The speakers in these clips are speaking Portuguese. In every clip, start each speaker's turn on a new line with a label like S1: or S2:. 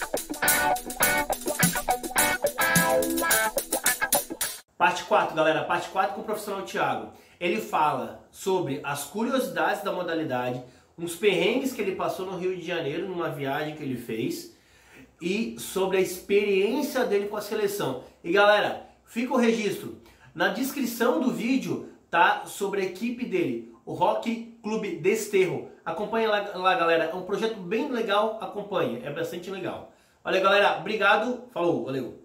S1: Parte 4, galera. Parte 4 com o profissional Thiago. Ele fala sobre as curiosidades da modalidade, uns perrengues que ele passou no Rio de Janeiro, numa viagem que ele fez, e sobre a experiência dele com a seleção. E galera, fica o registro. Na descrição do vídeo tá sobre a equipe dele, o Rock Clube Desterro. Acompanha lá, galera. É um projeto bem legal, acompanha. É bastante legal. Olha, galera. Obrigado. Falou. Valeu.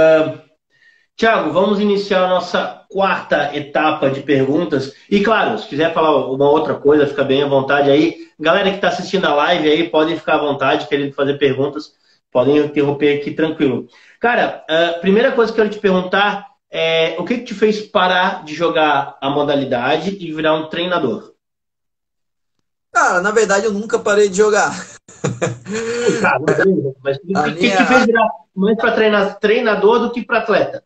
S1: Thiago, vamos iniciar a nossa quarta etapa de perguntas. E claro, se quiser falar uma outra coisa, fica bem à vontade aí. Galera que está assistindo a live aí, podem ficar à vontade, querendo fazer perguntas, podem interromper aqui tranquilo. Cara, a primeira coisa que eu quero te perguntar é o que te fez parar de jogar a modalidade e virar um treinador?
S2: Cara, na verdade eu nunca parei de jogar.
S1: Cara, mas o
S2: A
S1: que te fez
S2: minha...
S1: virar mais para treinador do que para atleta?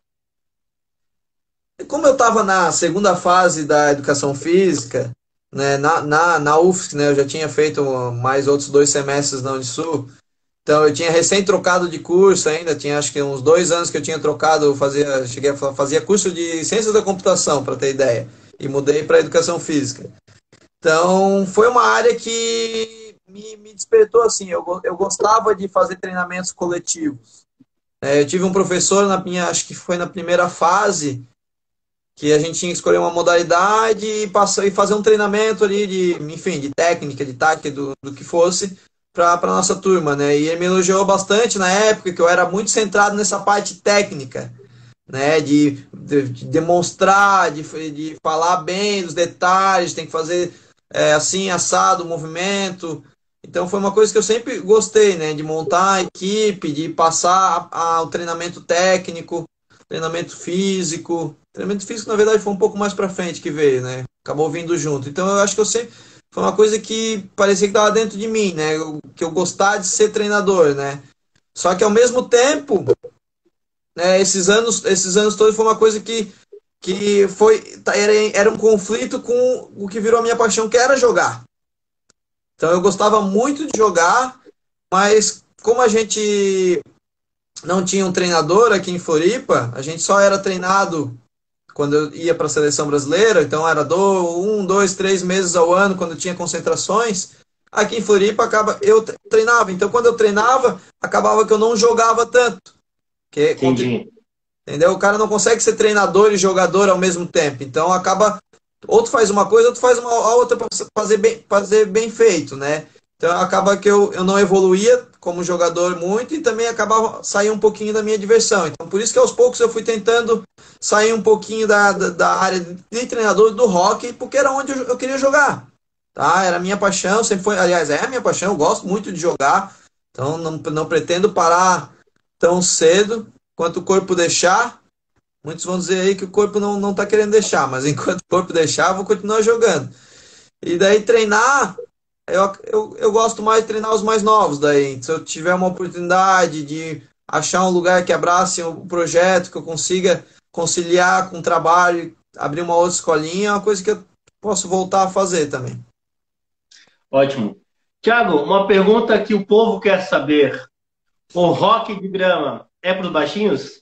S2: Como eu estava na segunda fase da educação física, né, na UFSC, né, eu já tinha feito mais outros 2 semestres na Unisul, então eu tinha recém trocado de curso ainda, tinha acho que uns 2 anos que eu tinha trocado, fazia curso de ciências da computação, para ter ideia, e mudei para educação física. Então foi uma área que me despertou assim, eu gostava de fazer treinamentos coletivos. Eu tive um professor acho que foi na primeira fase, que a gente tinha que escolher uma modalidade e fazer um treinamento ali enfim, de técnica, de tática, do que fosse, para a nossa turma, né? E ele me elogiou bastante na época, que eu era muito centrado nessa parte técnica, né? De demonstrar, de falar bem dos detalhes, tem que fazer assim, assado, o movimento. Então foi uma coisa que eu sempre gostei, né? De montar a equipe, de passar o treinamento técnico, treinamento físico. Treinamento físico, na verdade, foi um pouco mais pra frente que veio, né? Acabou vindo junto. Então, eu acho que eu sempre... Foi uma coisa que parecia que estava dentro de mim, né? Que eu gostava de ser treinador, né? Só que, ao mesmo tempo, né, esses anos todos foi uma coisa que era um conflito com o que virou a minha paixão, que era jogar. Então, eu gostava muito de jogar, mas como a gente não tinha um treinador aqui em Floripa, a gente só era treinado quando eu ia para a seleção brasileira, então era 2, 3 meses ao ano, quando tinha concentrações. Aqui em Floripa eu treinava, então quando eu treinava, acabava que eu não jogava tanto.
S1: Entendi.
S2: Entendeu? O cara não consegue ser treinador e jogador ao mesmo tempo, então acaba, outro faz uma coisa, outro faz a outra para fazer bem feito, né? Então acaba que eu não evoluía como jogador muito e também acabava saindo um pouquinho da minha diversão. Então por isso que aos poucos eu fui tentando sair um pouquinho da área de treinador do hockey, porque era onde eu queria jogar. Tá? Era a minha paixão, sempre foi, aliás, é a minha paixão, eu gosto muito de jogar, então não pretendo parar tão cedo quanto o corpo deixar. Muitos vão dizer aí que o corpo não está querendo deixar, mas enquanto o corpo deixar, eu vou continuar jogando. E daí treinar, eu gosto mais de treinar os mais novos. Daí, se eu tiver uma oportunidade de achar um lugar que abrace o projeto, que eu consiga conciliar com o trabalho, abrir uma outra escolinha, é uma coisa que eu posso voltar a fazer também.
S1: Ótimo. Thiago, uma pergunta que o povo quer saber. O rock de grama é para os baixinhos?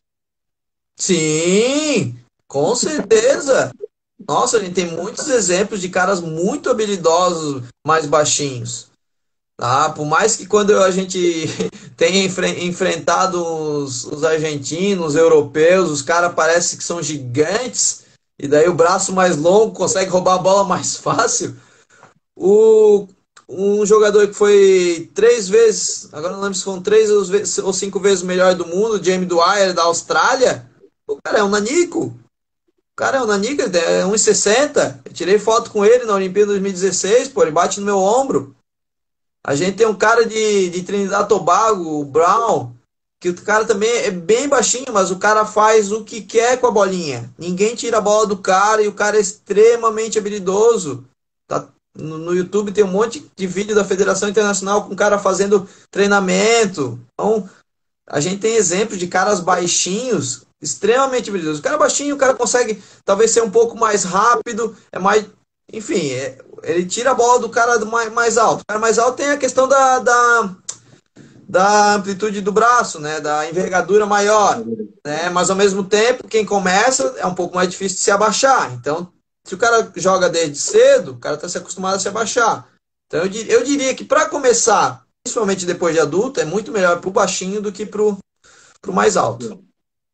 S2: Sim, com certeza. Nossa, a gente tem muitos exemplos de caras muito habilidosos, mais baixinhos. Tá? Por mais que quando a gente tenha enfrentado os argentinos, os europeus, os caras parecem que são gigantes, e daí o braço mais longo consegue roubar a bola mais fácil. O, um jogador que foi 3 vezes, agora não lembro se foram 3 ou 5 vezes o melhor do mundo, Jamie Dwyer da Austrália, o cara é um nanico. O cara é um nanico, ele é 1,60. Eu tirei foto com ele na Olimpíada 2016, pô, ele bate no meu ombro. A gente tem um cara de Trinidad e Tobago, o Brown, que o cara também é bem baixinho, mas o cara faz o que quer com a bolinha. Ninguém tira a bola do cara e o cara é extremamente habilidoso. Tá? No YouTube tem um monte de vídeo da Federação Internacional com o cara fazendo treinamento. Então, a gente tem exemplos de caras baixinhos, extremamente habilidosos. O cara baixinho, o cara consegue talvez ser um pouco mais rápido, é mais... Enfim, ele tira a bola do cara mais alto. O cara mais alto tem a questão da amplitude do braço, né? Da envergadura maior, né? Mas ao mesmo tempo, quem começa é um pouco mais difícil de se abaixar. Então, se o cara joga desde cedo, o cara está se acostumado a se abaixar. Então, eu diria que para começar, principalmente depois de adulto, é muito melhor para o baixinho do que para o mais alto.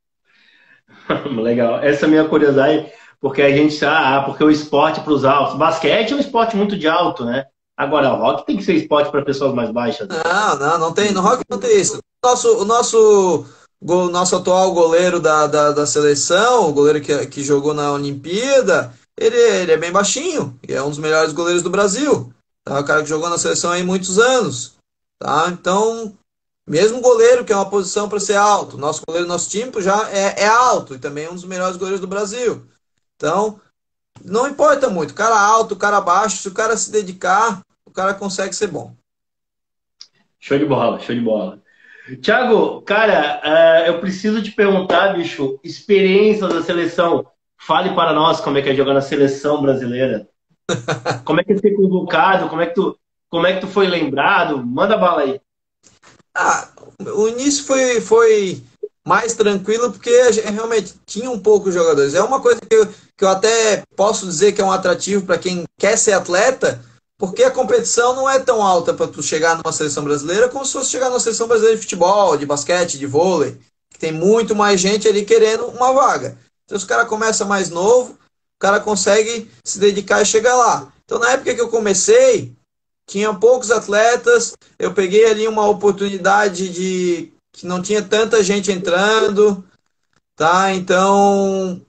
S1: Legal. Essa é a minha curiosidade, porque a gente porque o esporte para os altos. Basquete é um esporte muito de alto, né? Agora, o rock tem que ser esporte para pessoas mais baixas.
S2: Não tem. No rock não tem isso. O nosso atual goleiro da seleção, o goleiro que jogou na Olimpíada, ele é bem baixinho, e é um dos melhores goleiros do Brasil. Tá? O cara que jogou na seleção aí muitos anos. Tá? Então, mesmo goleiro, que é uma posição para ser alto, nosso goleiro, nosso time já é alto, e também é um dos melhores goleiros do Brasil. Então, não importa muito. O cara alto, o cara baixo, se o cara se dedicar, o cara consegue ser bom.
S1: Show de bola, show de bola. Thiago, cara, eu preciso te perguntar, bicho, experiência da seleção. Fale para nós como é que é jogar na seleção brasileira. Como é que é ser convocado? Como é que tu foi lembrado? Manda bala aí.
S2: Ah, o início foi mais tranquilo porque a gente realmente tinha um pouco de jogadores. É uma coisa que eu até posso dizer que é um atrativo para quem quer ser atleta, porque a competição não é tão alta para tu chegar numa seleção brasileira como se fosse chegar numa seleção brasileira de futebol, de basquete, de vôlei, que tem muito mais gente ali querendo uma vaga. Então, se o cara começa mais novo, o cara consegue se dedicar e chegar lá. Então, na época que eu comecei, tinha poucos atletas, eu peguei ali uma oportunidade de que não tinha tanta gente entrando, tá? Então,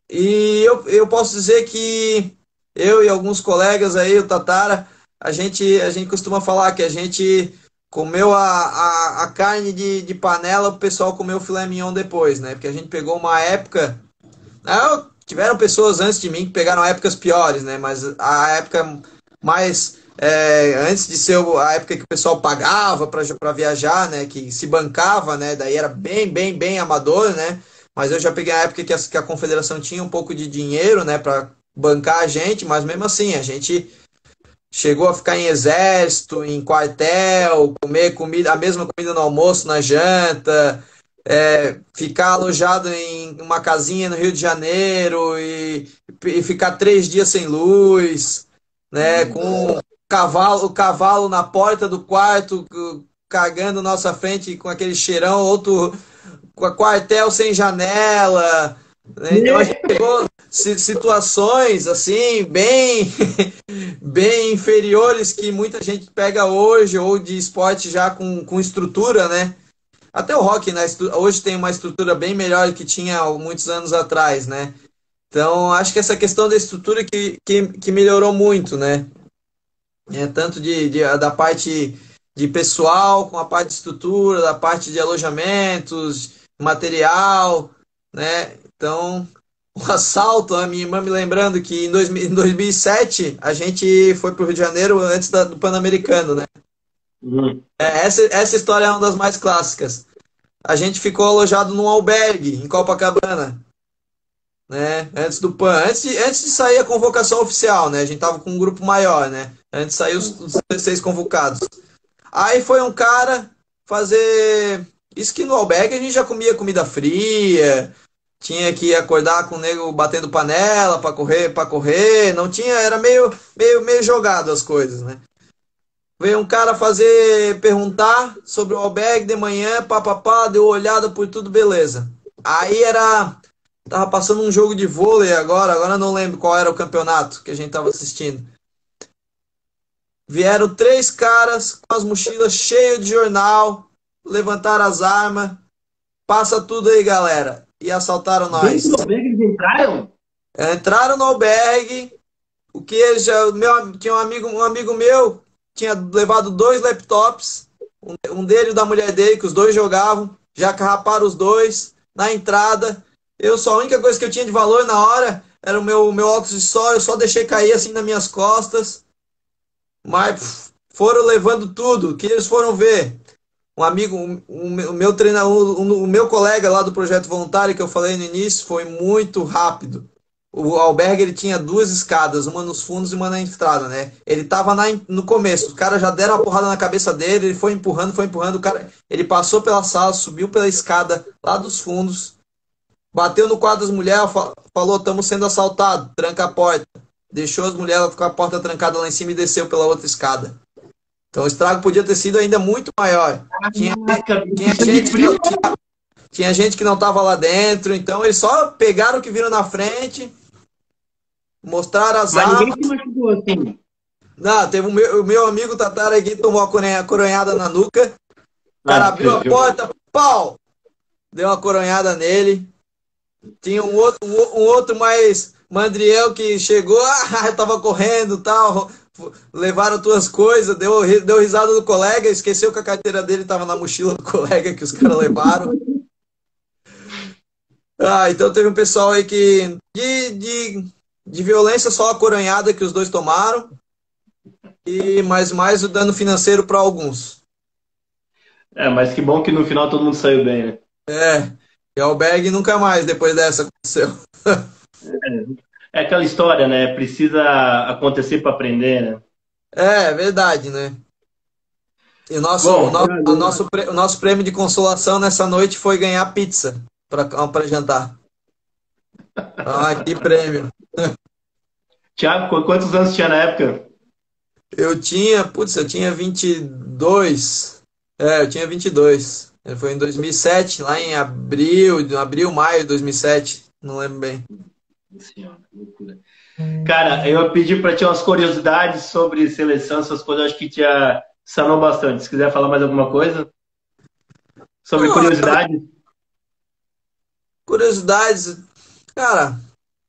S2: eu posso dizer que eu e alguns colegas aí, o Tatara, a gente costuma falar que a gente comeu a carne de panela, o pessoal comeu o filé mignon depois, né? Porque a gente pegou uma época. Não, tiveram pessoas antes de mim que pegaram épocas piores, né? Mas a época mais antes de ser a época que o pessoal pagava para viajar, né? Que se bancava, né? Daí era bem, bem, bem amador, né? Mas eu já peguei a época que a confederação tinha um pouco de dinheiro, né? Para bancar a gente, mas mesmo assim a gente chegou a ficar em exército, em quartel, comer comida, a mesma comida no almoço, na janta, ficar alojado em uma casinha no Rio de Janeiro e ficar 3 dias sem luz, né? Com o cavalo na porta do quarto, cagando na nossa frente com aquele cheirão, outro com a quartel sem janela, né? Então a gente pegou situações assim bem bem inferiores que muita gente pega hoje ou de esporte já com estrutura, né? Até o rock, né? Hoje tem uma estrutura bem melhor que tinha há muitos anos atrás, né? Então acho que essa questão da estrutura que melhorou muito, né? Tanto da parte de pessoal, com a parte de estrutura, da parte de alojamentos, material, né? Então, o assalto, a minha irmã me lembrando que em 2007 a gente foi para o Rio de Janeiro antes do Pan-Americano, né?
S1: Uhum.
S2: Essa história é uma das mais clássicas. A gente ficou alojado num albergue em Copacabana, né? Antes de sair a convocação oficial, né? A gente tava com um grupo maior, né? Antes de sair os 16 convocados. Aí foi um cara fazer. Isso que no albergue a gente já comia comida fria, tinha que acordar com o nego batendo panela para correr, não tinha, era meio jogado as coisas, né? Veio um cara perguntar sobre o albergue de manhã, papapá, deu olhada por tudo, beleza. Aí tava passando um jogo de vôlei agora não lembro qual era o campeonato que a gente tava assistindo. Vieram 3 caras com as mochilas cheias de jornal, levantaram as armas, passa tudo aí, galera. E assaltaram nós.
S1: Dentro do albergue eles entraram?
S2: Entraram no albergue, o que tinha um amigo meu, tinha levado 2 laptops, um dele e da mulher dele, que os dois jogavam, já carraparam os dois na entrada. A única coisa que eu tinha de valor na hora era o meu óculos de sol, eu só deixei cair assim nas minhas costas. Mas foram levando tudo. O que eles foram ver? Um amigo, o meu treinador, o meu colega lá do projeto voluntário que eu falei no início, foi muito rápido. o albergue ele tinha duas escadas, uma nos fundos e uma na entrada, né? Ele tava no começo, os caras já deram a porrada na cabeça dele, ele foi empurrando, o cara, ele passou pela sala, subiu pela escada lá dos fundos, bateu no quarto das mulheres, falou, estamos sendo assaltados, tranca a porta. Deixou as mulheres com a porta trancada lá em cima e desceu pela outra escada. Então o estrago podia ter sido ainda muito maior. Tinha gente que não estava lá dentro, então eles só pegaram o que viram na frente, mostraram as
S1: Mas
S2: armas.
S1: ninguém se machucou assim.
S2: Não, teve o meu amigo Tatara aqui, tomou a coronhada na nuca. O cara abriu a porta, pau! Deu uma coronhada nele. Tinha um outro mais mandriel que chegou, tava correndo e tal. Levaram tuas coisas, deu risada do colega, esqueceu que a carteira dele tava na mochila do colega que os caras levaram. Então teve um pessoal aí que de violência, só a coronhada que os dois tomaram, e mais o dano financeiro para alguns.
S1: Mas que bom que no final todo mundo saiu bem, né?
S2: E o albergue nunca mais depois dessa aconteceu.
S1: É aquela história, né? Precisa acontecer para aprender, né?
S2: É verdade, né? E o nosso prêmio de consolação nessa noite foi ganhar pizza para jantar. Que prêmio.
S1: Thiago, quantos anos tinha na época?
S2: Eu tinha 22. Eu tinha 22. Foi em 2007, lá em maio de 2007. Não lembro bem.
S1: Senhora, loucura. Cara, eu pedi para ter umas curiosidades sobre seleção, essas coisas, eu acho que te sanou bastante. Se quiser falar mais alguma coisa sobre curiosidades.
S2: Curiosidades, cara,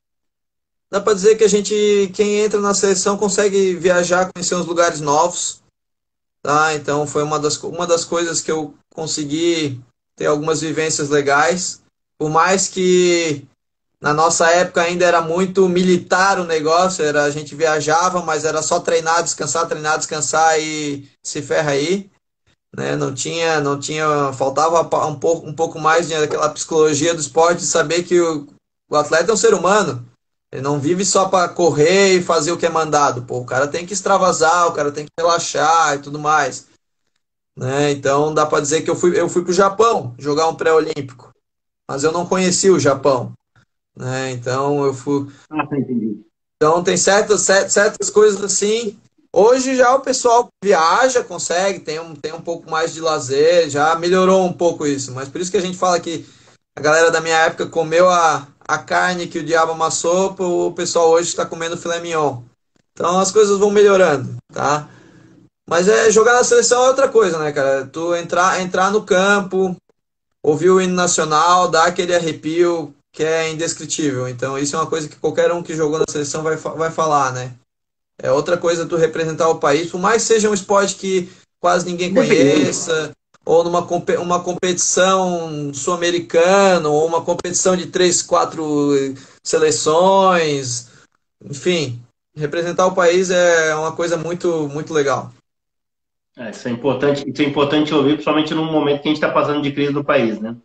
S2: dá para dizer que quem entra na seleção consegue viajar, conhecer uns lugares novos, tá? Então foi uma das coisas que eu consegui ter algumas vivências legais, por mais que na nossa época ainda era muito militar o negócio, a gente viajava, mas era só treinar, descansar e se ferra aí, né? Não tinha, faltava um pouco mais daquela psicologia do esporte, de saber que o atleta é um ser humano. Ele não vive só para correr e fazer o que é mandado. Pô, o cara tem que extravasar, o cara tem que relaxar e tudo mais, né? Então dá para dizer que eu fui pro Japão jogar um pré-olímpico, mas eu não conheci o Japão, né? Então eu fui.
S1: Entendi.
S2: Então tem certas coisas assim. Hoje já o pessoal viaja, consegue, tem um pouco mais de lazer, já melhorou um pouco isso. Mas por isso que a gente fala que a galera da minha época comeu a carne que o diabo amassou, o pessoal hoje está comendo filé mignon. Então as coisas vão melhorando, tá? Mas jogar na seleção é outra coisa, né, cara? Tu entrar no campo, ouvir o hino nacional, dar aquele arrepio que é indescritível. Então isso é uma coisa que qualquer um que jogou na seleção vai falar, né? É outra coisa tu representar o país, por mais que seja um esporte que quase ninguém conheça, ou uma competição sul-americana, ou uma competição de 3, 4 seleções, enfim, representar o país é uma coisa muito, muito legal.
S1: Isso é importante ouvir, principalmente num momento que a gente está passando de crise no país, né?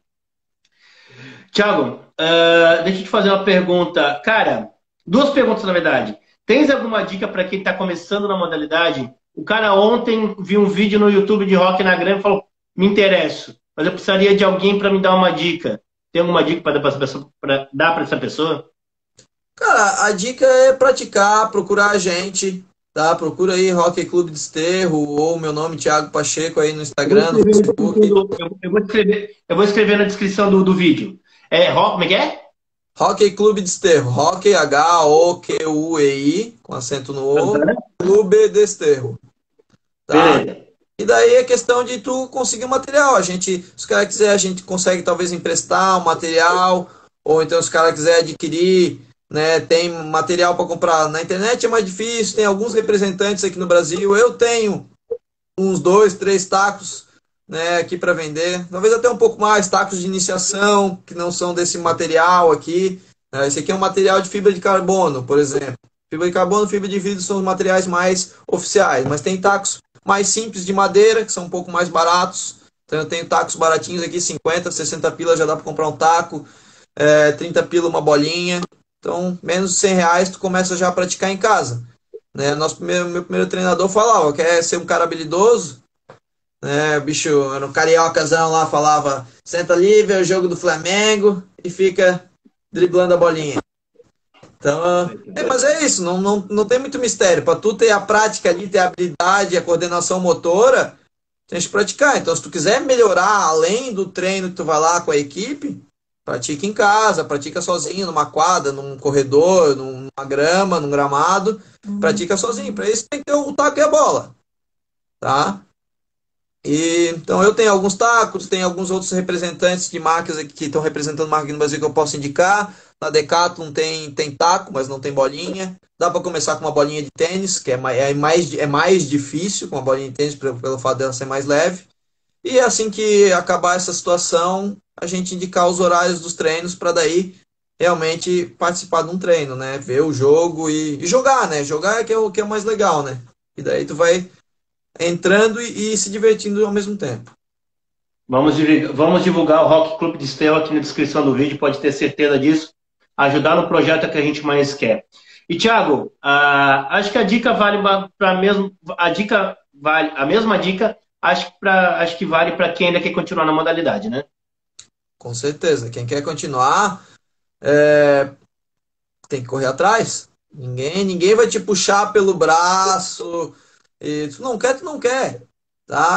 S1: Thiago, deixa eu te fazer uma pergunta. Cara, duas perguntas na verdade. Tens alguma dica para quem está começando na modalidade? O cara ontem viu um vídeo no YouTube de rock na grama e falou: me interesso, mas eu precisaria de alguém para me dar uma dica. Tem alguma dica para dar para essa pessoa?
S2: Cara, a dica é praticar, procurar a gente, tá? Procura aí Hockey Clube Desterro ou meu nome, Thiago Pacheco, aí no Instagram, no Facebook.
S1: Eu vou escrever na descrição do vídeo. Como é que é?
S2: Hockey Clube Desterro. Hockey, H-O-Q-U-E-I, com acento no O. Clube Desterro. Tá?
S1: Beleza.
S2: E daí é questão de tu conseguir o material. Se os caras quiserem, a gente consegue talvez emprestar o material, ou então se os caras quiserem adquirir, né? Tem material para comprar na internet, é mais difícil. Tem alguns representantes aqui no Brasil. Eu tenho uns 2, 3 tacos, né, aqui para vender, talvez até um pouco mais, tacos de iniciação, que não são desse material aqui. Esse aqui é um material de fibra de carbono, por exemplo. Fibra de carbono, fibra de vidro são os materiais mais oficiais, mas tem tacos mais simples de madeira, que são um pouco mais baratos. Então eu tenho tacos baratinhos aqui, 50, 60 pila já dá para comprar um taco, 30 pila uma bolinha. Então, menos de R$ 100 tu começa já a praticar em casa. Né? Meu primeiro treinador falava, quer ser um cara habilidoso? Né? O bicho, era um cariocazão lá, falava, senta ali, vê o jogo do Flamengo e fica driblando a bolinha. Então, mas é isso, não tem muito mistério. Para tu ter a prática ali, ter a habilidade, a coordenação motora, tem que praticar. Então, se tu quiser melhorar além do treino que tu vai lá com a equipe, pratica em casa, pratica sozinho, numa quadra, num corredor, numa grama, num gramado, pratica sozinho. Para isso tem que ter o taco e a bola, tá? E, então eu tenho alguns tacos, tem alguns outros representantes de marcas aqui que estão representando marca aqui no Brasil que eu posso indicar. Na Decathlon tem taco, mas não tem bolinha. Dá para começar com uma bolinha de tênis, que é mais difícil com uma bolinha de tênis pelo fato dela ser mais leve. E assim que acabar essa situação, a gente indicar os horários dos treinos para daí realmente participar de um treino, né? Ver o jogo e jogar, né? Jogar é que é o mais legal, né? E daí tu vai entrando e se divertindo ao mesmo tempo.
S1: Vamos divulgar o Rock Club de Estrela aqui na descrição do vídeo, pode ter certeza disso. Ajudar no projeto que a gente mais quer. E, Thiago, acho que a dica vale para mesmo. A dica vale. A mesma dica, acho que vale para quem ainda quer continuar na modalidade, né?
S2: Com certeza. Quem quer continuar, tem que correr atrás. Ninguém vai te puxar pelo braço. E tu não quer. Tá?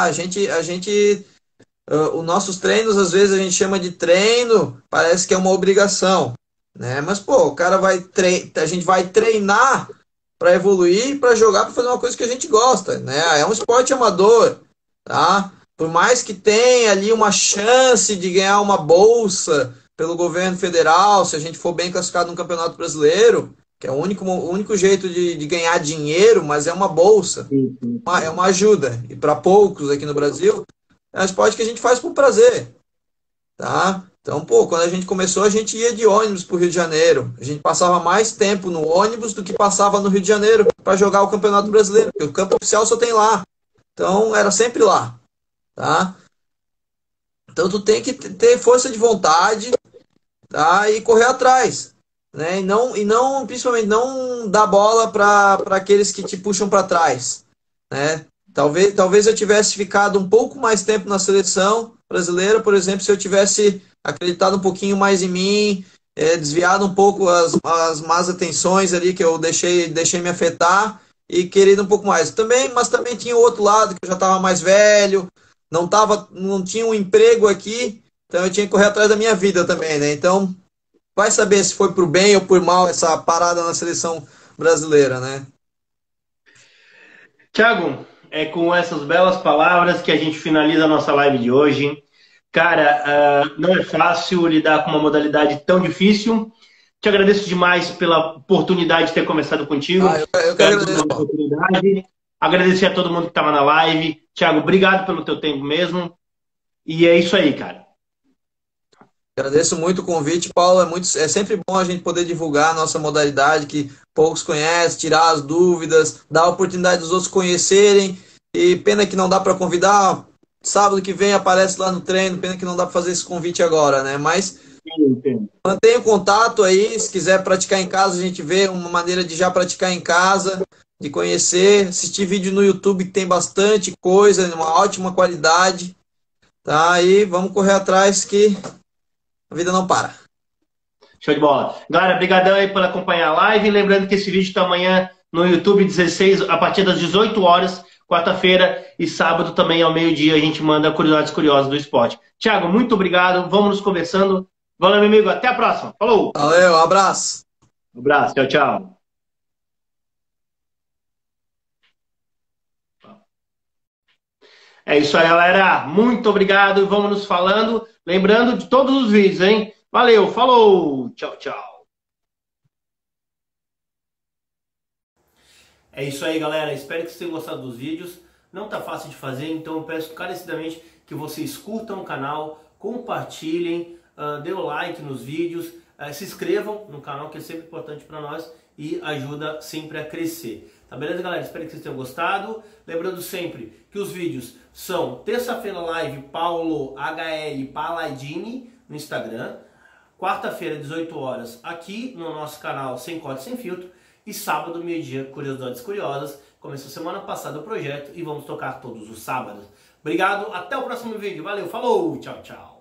S2: Os nossos treinos, às vezes, a gente chama de treino, parece que é uma obrigação. Né? Mas, pô, a gente vai treinar para evoluir, para jogar, para fazer uma coisa que a gente gosta. Né? É um esporte amador. Tá? Por mais que tenha ali uma chance de ganhar uma bolsa pelo governo federal, se a gente for bem classificado no Campeonato Brasileiro, que é o único jeito de ganhar dinheiro, mas é uma bolsa, é uma ajuda. E para poucos aqui no Brasil, é um esporte que a gente faz por prazer. Tá? Então, pô, quando a gente começou, a gente ia de ônibus para o Rio de Janeiro. A gente passava mais tempo no ônibus do que passava no Rio de Janeiro para jogar o Campeonato Brasileiro, porque o campo oficial só tem lá. Então, era sempre lá. Tá? Então, tu tem que ter força de vontade, tá? E correr atrás. Né? Principalmente, não dar bola para aqueles que te puxam para trás. Né? Talvez eu tivesse ficado um pouco mais tempo na seleção brasileira, por exemplo, se eu tivesse acreditado um pouquinho mais em mim, desviado um pouco as más atenções ali que eu deixei me afetar e querido um pouco mais. Mas também tinha o outro lado, que eu já estava mais velho, não tinha um emprego aqui, então eu tinha que correr atrás da minha vida também, né? Então, vai saber se foi por bem ou por mal essa parada na seleção brasileira, né?
S1: Thiago, é com essas belas palavras que a gente finaliza a nossa live de hoje. Cara, não é fácil lidar com uma modalidade tão difícil. Te agradeço demais pela oportunidade de ter conversado contigo.
S2: Eu que agradeço.
S1: Agradecer a todo mundo que estava na live. Thiago, obrigado pelo teu tempo mesmo. E é isso aí, cara.
S2: Agradeço muito o convite, Paulo. É sempre bom a gente poder divulgar a nossa modalidade, que poucos conhecem, tirar as dúvidas, dar a oportunidade dos outros conhecerem. E pena que não dá para convidar. Sábado que vem aparece lá no treino. Pena que não dá para fazer esse convite agora, né? Mas mantenha o contato aí. Se quiser praticar em casa, a gente vê uma maneira de já praticar em casa, de conhecer, assistir vídeo no YouTube que tem bastante coisa, uma ótima qualidade. Tá? E vamos correr atrás que a vida não para.
S1: Show de bola. Galera, brigadão aí por acompanhar a live. Lembrando que esse vídeo está amanhã no YouTube 16, a partir das 18 horas, quarta-feira, e sábado também ao meio-dia a gente manda curiosidades curiosas do esporte. Thiago, muito obrigado. Vamos nos conversando. Valeu, meu amigo. Até a próxima. Falou.
S2: Valeu, um abraço.
S1: Um abraço. Tchau, tchau. É isso aí, galera. Muito obrigado. Vamos nos falando. Lembrando de todos os vídeos, hein? Valeu, falou. Tchau, tchau. É isso aí, galera. Espero que vocês tenham gostado dos vídeos. Não tá fácil de fazer, então eu peço encarecidamente que vocês curtam o canal, compartilhem, dê o like nos vídeos, se inscrevam no canal, que é sempre importante para nós e ajuda sempre a crescer. Tá beleza, galera? Espero que vocês tenham gostado. Lembrando sempre que os vídeos são terça-feira live Paulo HL Paladini no Instagram. quarta-feira, 18 horas, aqui no nosso canal Sem Corte Sem Filtro, e sábado, meio-dia, Curiosidades Curiosas. Começou semana passada o projeto e vamos tocar todos os sábados. Obrigado, até o próximo vídeo. Valeu, falou, tchau, tchau.